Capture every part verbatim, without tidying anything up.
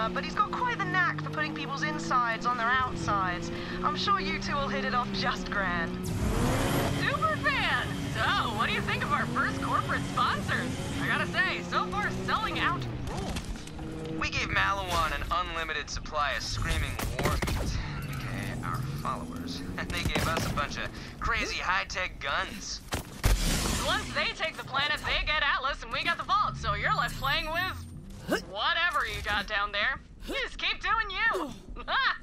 Uh, but he's got quite the knack for putting people's insides on their outsides. I'm sure you two will hit it off just grand. Super fan! So, what do you think of our first corporate sponsors? I gotta say, so far selling out rules. We gave Malawan an unlimited supply of screaming war meat, aka our followers, and they gave us a bunch of crazy high-tech guns. Once they take the planet, they get Atlas, and we got the vault, so you're left playing with whatever you got down there. You just keep doing you. Ha!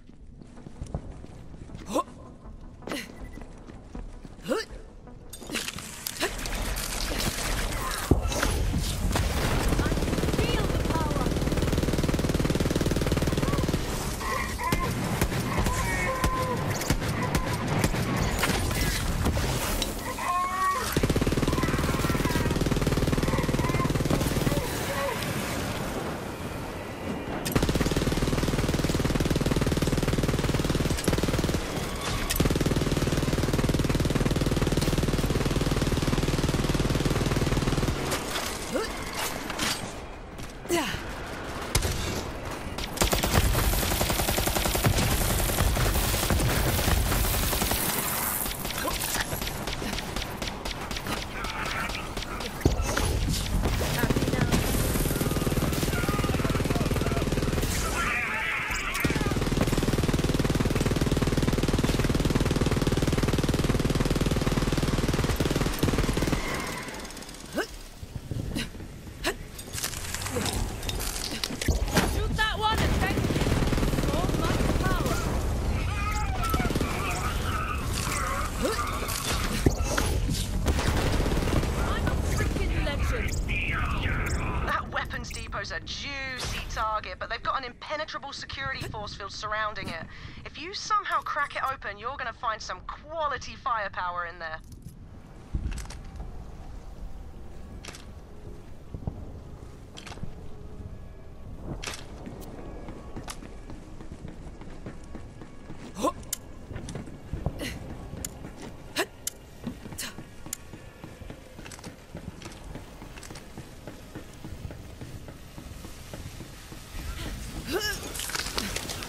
A juicy target, but they've got an impenetrable security force field surrounding it. If you somehow crack it open, you're gonna find some quality firepower in there.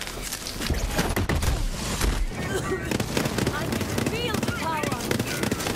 I can feel the power!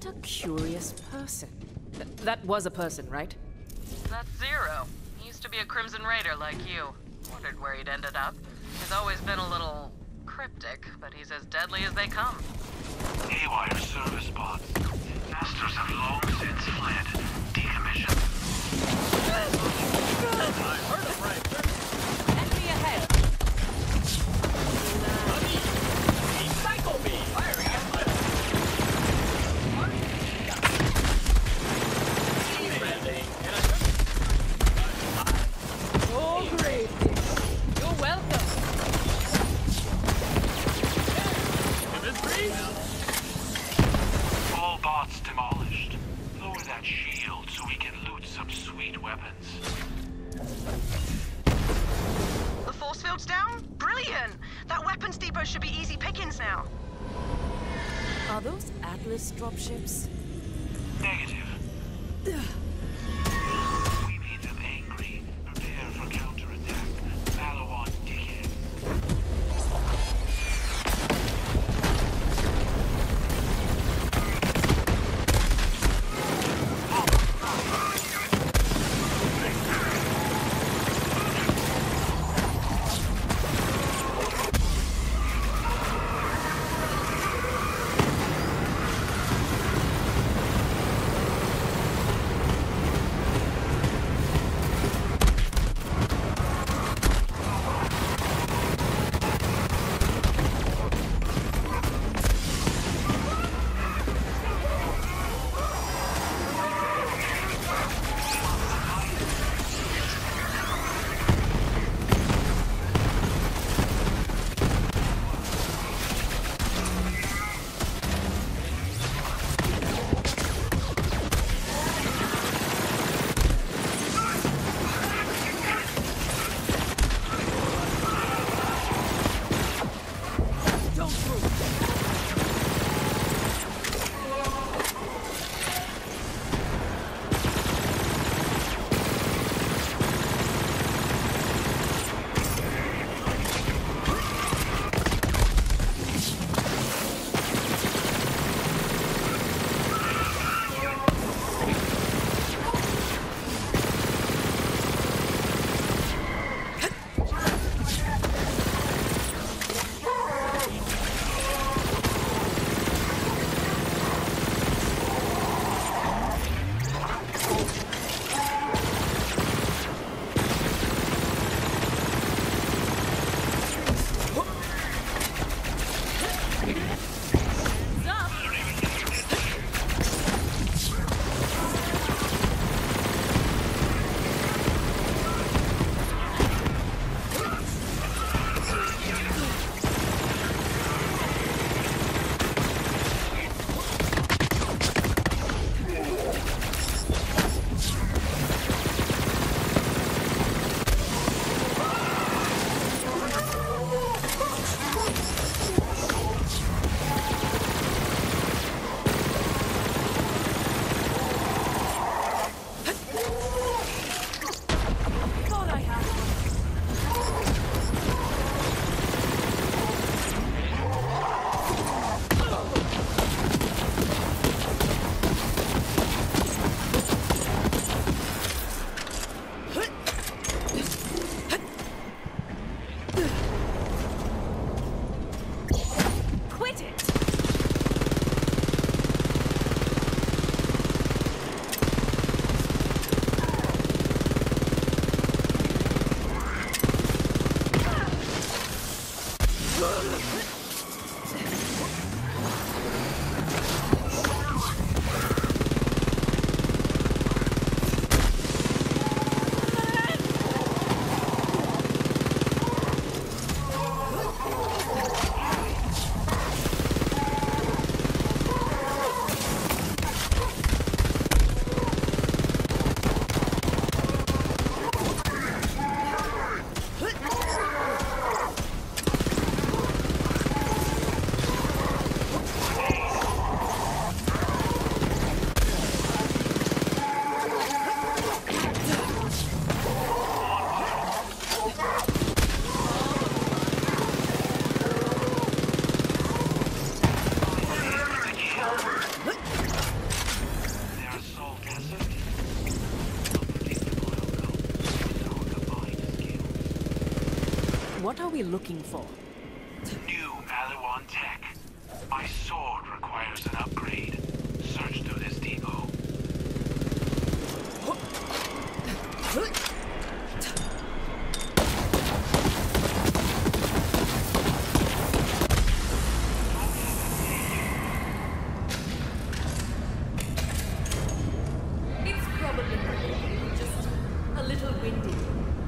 What a curious person. Th that was a person, right? That's Zero. He used to be a Crimson Raider like you. Wondered where he'd ended up. He's always been a little cryptic, but he's as deadly as they come. Haywire service pods. Masters have long since fled. Decommissioned. I heard him right. Enemy ahead! He psycho me! Firing at my... Oh, great! You're welcome! All bots demolished. Lower that shield so we can loot some sweet weapons. The force field's down? Brilliant! That weapons depot should be easy pickings now. Are those Atlas dropships? Negative. We need them angry. Prepare for counterattack. Malawan dickhead. What are we looking for? New Maliwan tech. My sword requires an upgrade. Search through this depot. It's probably just a little windy.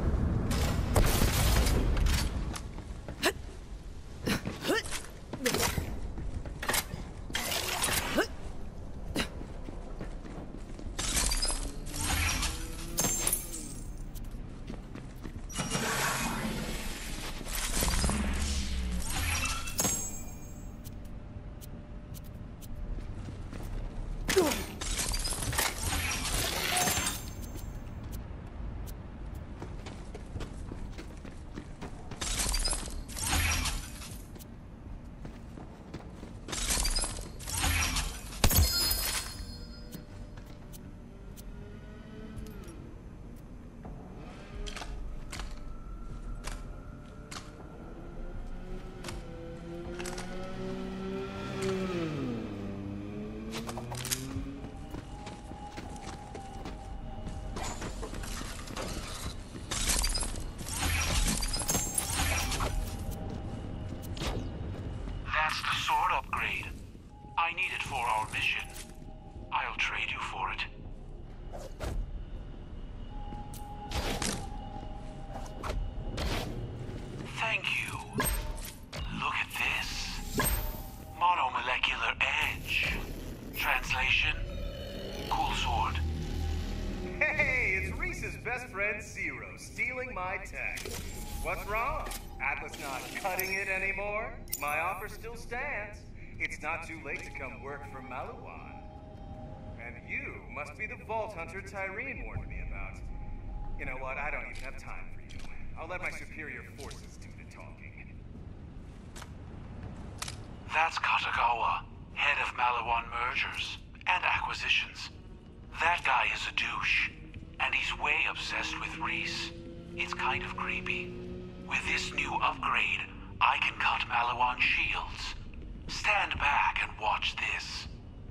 That's the sword upgrade. I need it for our mission. I'll trade you for it. Thank you. Look at this. Monomolecular edge. Translation? Cool sword. Hey, it's Reese's best friend Zero stealing my tech. What's wrong? Atlas not cutting it anymore? My offer still stands. It's not too late to come work for Maliwan. And you must be the Vault Hunter Tyreen warned me about. You know what? I don't even have time for you. I'll let my superior forces do the talking. That's Katagawa, head of Maliwan mergers and acquisitions. That guy is a douche, and he's way obsessed with Reese. It's kind of creepy. With this new upgrade, I can cut Maliwan shields. Stand back and watch this.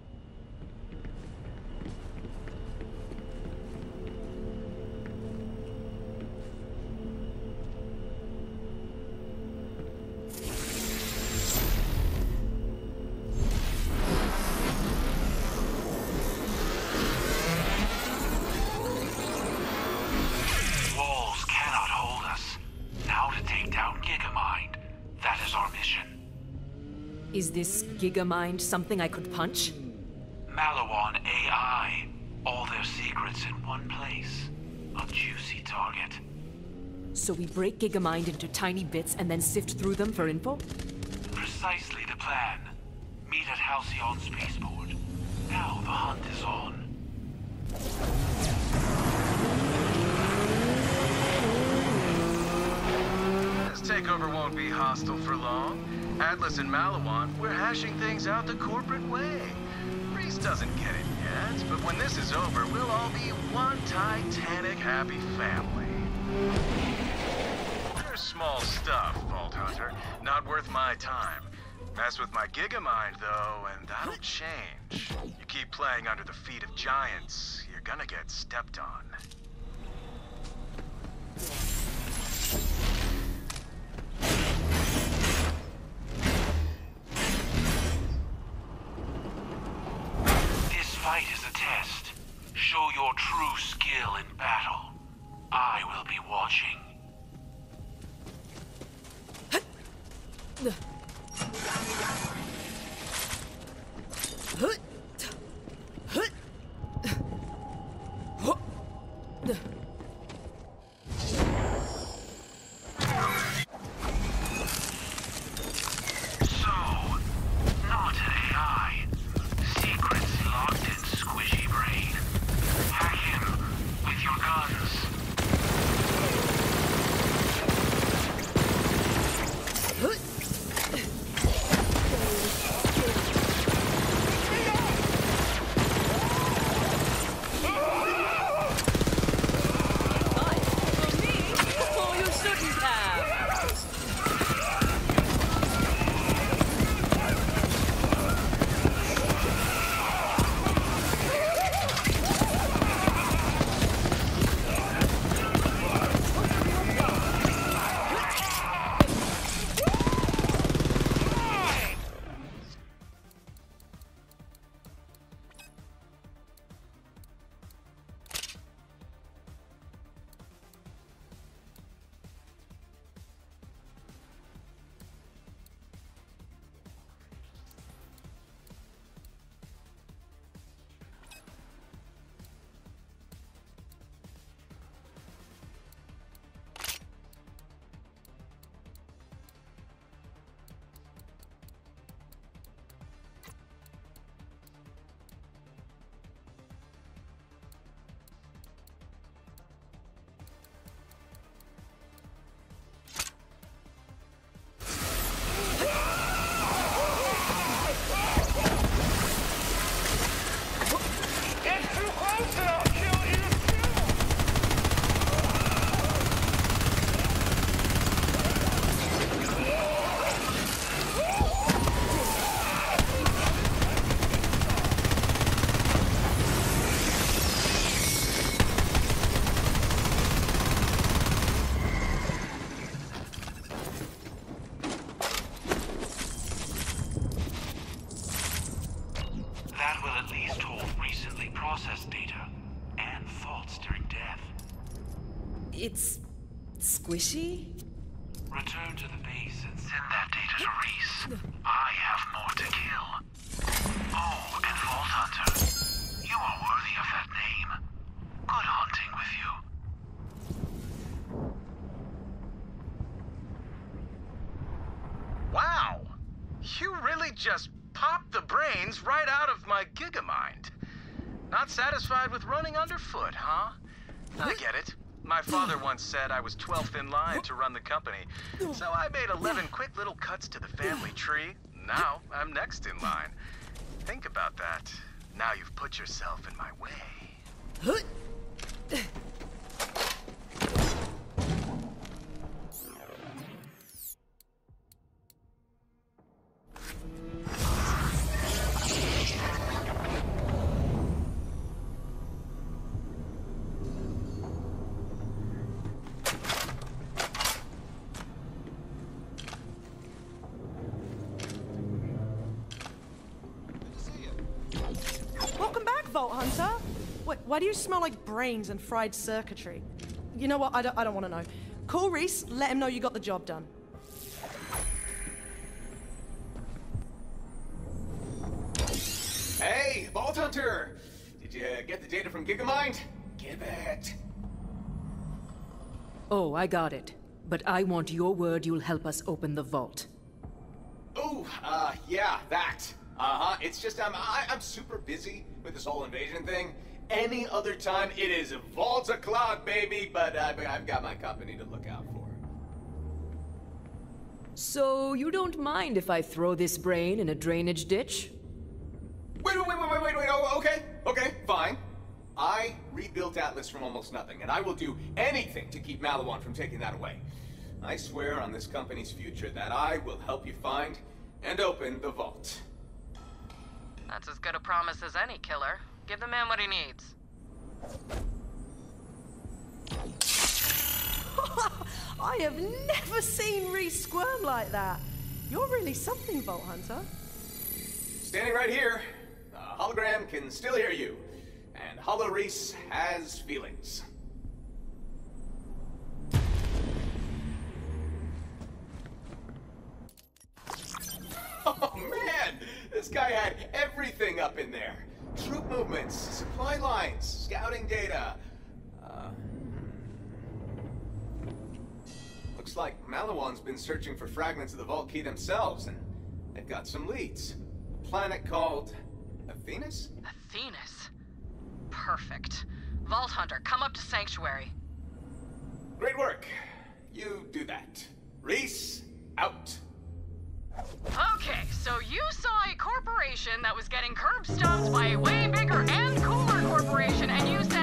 Walls cannot hold us. Now to take down Gigamind. That is our mission. Is this Gigamind something I could punch? Maliwan A I. All their secrets in one place. A juicy target. So we break Gigamind into tiny bits and then sift through them for info? Precisely the plan. Meet at Halcyon Spaceport. Now the hunt is on. This takeover won't be hostile for long. Atlas and Maliwan, we're hashing things out the corporate way. Reese doesn't get it yet, but when this is over, we'll all be one titanic happy family. You're small stuff, Vault Hunter. Not worth my time. Mess with my Gigamind, though, and that'll change. You keep playing under the feet of giants, you're gonna get stepped on. This fight is a test. Show your true skill in battle. I will be watching. So, not an A I. Secrets locked in squishy brain. Hack him with your guns. Oh, you shouldn't have. It's squishy? Return to the base and send that data to Reese. I have more to kill. Oh, and Vault Hunter, you are worthy of that name. Good hunting with you. Wow! You really just popped the brains right out of my Gigamind. Not satisfied with running underfoot, huh? I get it. My father once said I was twelfth in line to run the company, so I made eleven quick little cuts to the family tree. Now I'm next in line. Think about that. Now you've put yourself in my way. Vault Hunter? Wait, why do you smell like brains and fried circuitry? You know what? I don't, I don't want to know. Call Reese, let him know you got the job done. Hey, Vault Hunter! Did you get the data from Gigamind? Give it. Oh, I got it. But I want your word you'll help us open the vault. Oh, uh, yeah, that. Uh-huh, it's just I'm, I, I'm super busy with this whole invasion thing. Any other time, it is vault o'clock, baby, but uh, I've got my company to look out for. So you don't mind if I throw this brain in a drainage ditch? Wait, wait, wait, wait, wait, wait, oh, okay, okay, fine. I rebuilt Atlas from almost nothing, and I will do anything to keep Maliwan from taking that away. I swear on this company's future that I will help you find and open the vault. That's as good a promise as any, killer. Give the man what he needs. I have never seen Reese squirm like that. You're really something, Vault Hunter. Standing right here, the hologram can still hear you, and Hollow Reese has feelings. Oh man, this guy had everything up in there. Troop movements, supply lines, scouting data. Uh, looks like Maliwan's been searching for fragments of the vault key themselves, and they've got some leads. A planet called Athenas? Athenas? Perfect. Vault Hunter, come up to Sanctuary. Great work. You do that. Reese, out. Okay, so you saw a corporation that was getting curb stomped by a way bigger and cooler corporation, and you said